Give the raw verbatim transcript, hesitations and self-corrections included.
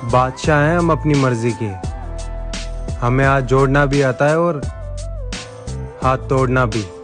बादशाह हैं हम अपनी मर्जी के। हमें हाथ जोड़ना भी आता है और हाथ तोड़ना भी।